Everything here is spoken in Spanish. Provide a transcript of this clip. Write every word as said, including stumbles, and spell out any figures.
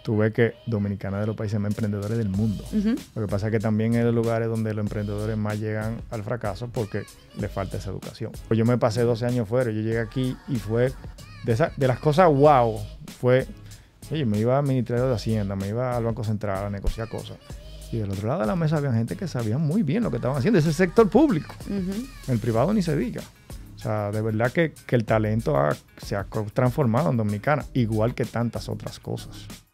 tú ves que Dominicana es de los países más emprendedores del mundo. Uh-huh. Lo que pasa es que también es de los lugares donde los emprendedores más llegan al fracaso porque les falta esa educación. Pues yo me pasé doce años fuera, yo llegué aquí y fue de, esa, de las cosas wow, fue, oye, me iba al Ministerio de Hacienda, me iba al Banco Central a negociar cosas. Y del otro lado de la mesa había gente que sabía muy bien lo que estaban haciendo, ese sector público. Uh-huh. El privado ni se diga. O sea, de verdad que, que el talento ha, se ha transformado en Dominicana, igual que tantas otras cosas.